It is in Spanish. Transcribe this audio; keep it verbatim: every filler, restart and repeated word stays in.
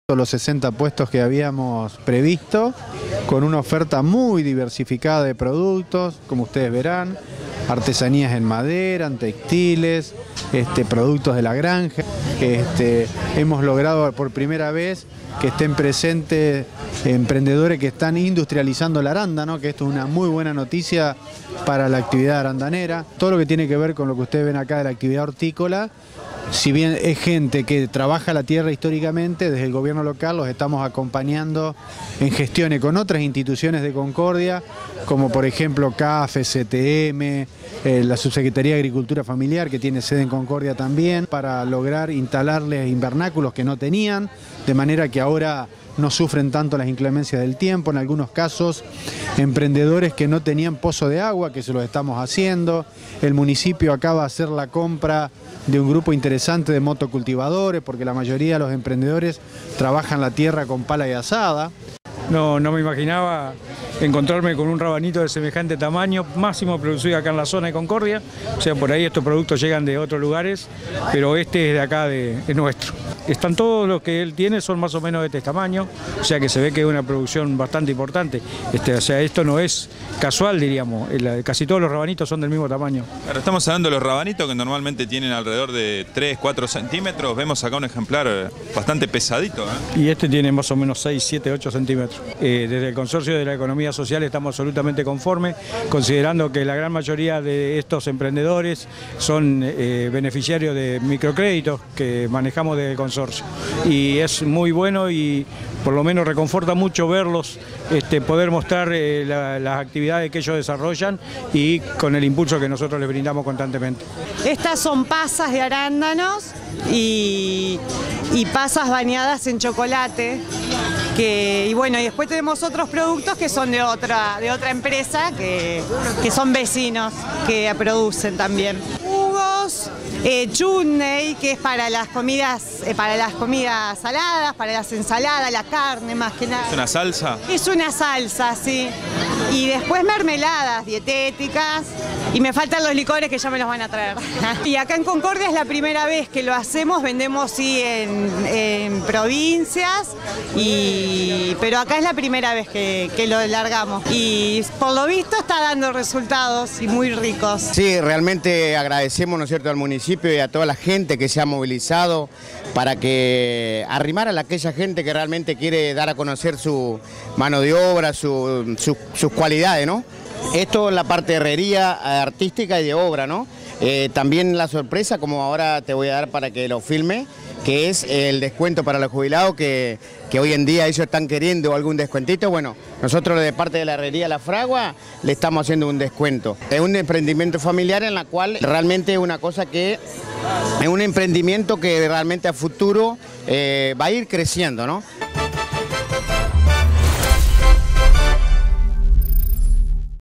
los sesenta puestos que habíamos previsto, con una oferta muy diversificada de productos, como ustedes verán, artesanías en madera, en textiles, este, productos de la granja. Este, hemos logrado por primera vez que estén presentes emprendedores que están industrializando el arándano, que esto es una muy buena noticia para la actividad arandanera. Todo lo que tiene que ver con lo que ustedes ven acá de la actividad hortícola, si bien es gente que trabaja la tierra históricamente, desde el gobierno local los estamos acompañando en gestiones con otras instituciones de Concordia, como por ejemplo C A F, C T M, eh, la Subsecretaría de Agricultura Familiar, que tiene sede en Concordia también, para lograr instalarles invernáculos que no tenían, de manera que ahora no sufren tanto las inclemencias del tiempo. En algunos casos, emprendedores que no tenían pozo de agua, que se los estamos haciendo. El municipio acaba de hacer la compra de un grupo interesante de motocultivadores, porque la mayoría de los emprendedores trabajan la tierra con pala y azada. No, no me imaginaba encontrarme con un rabanito de semejante tamaño, máximo producido acá en la zona de Concordia. O sea, por ahí estos productos llegan de otros lugares, pero este es de acá, de, es nuestro. Están todos los que él tiene, son más o menos de este tamaño, o sea que se ve que es una producción bastante importante. Este, o sea, esto no es casual, diríamos, el, casi todos los rabanitos son del mismo tamaño. Claro, estamos hablando de los rabanitos que normalmente tienen alrededor de tres, cuatro centímetros. Vemos acá un ejemplar bastante pesadito, ¿eh? Y este tiene más o menos seis, siete, ocho centímetros. Eh, desde el Consorcio de la Economía Social estamos absolutamente conformes, considerando que la gran mayoría de estos emprendedores son eh, beneficiarios de microcréditos que manejamos desde el consorcio. Y es muy bueno y por lo menos reconforta mucho verlos, este, poder mostrar eh, la, las actividades que ellos desarrollan y con el impulso que nosotros les brindamos constantemente. Estas son pasas de arándanos y, y pasas bañadas en chocolate. Que, y bueno, y después tenemos otros productos que son de otra, de otra empresa, que, que son vecinos, que producen también. Jugos, eh, chutney, que es para las comidas, eh, para las comidas saladas, para las ensaladas, la carne más que nada. ¿Es una salsa? Es una salsa, sí. Y después mermeladas dietéticas, y me faltan los licores que ya me los van a traer. Y acá en Concordia es la primera vez que lo hacemos, vendemos sí en, en provincias, y, pero acá es la primera vez que, que lo largamos. Y por lo visto está dando resultados y muy ricos. Sí, realmente agradecemos, ¿no es cierto?, al municipio y a toda la gente que se ha movilizado para que arrimar a aquella gente que realmente quiere dar a conocer su mano de obra, su, su, sus cualidades, ¿no? Esto es la parte de herrería artística y de obra, ¿no? Eh, también la sorpresa, como ahora te voy a dar para que lo filme, que es el descuento para los jubilados, que, que hoy en día ellos están queriendo algún descuentito. Bueno, nosotros de parte de la herrería La Fragua le estamos haciendo un descuento. Es un emprendimiento familiar en la cual realmente es una cosa que es un emprendimiento que realmente a futuro eh, va a ir creciendo, ¿no?